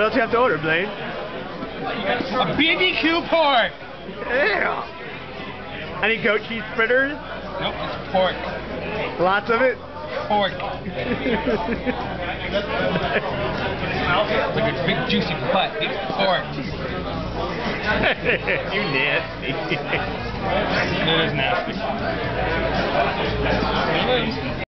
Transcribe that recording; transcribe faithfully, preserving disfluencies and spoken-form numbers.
What else you have to order, Blaine? A B B Q pork! Yeah. Any goat cheese fritters? Nope, it's pork. Lots of it? Pork. Like a big juicy butt. It's pork. You nasty. It is nasty.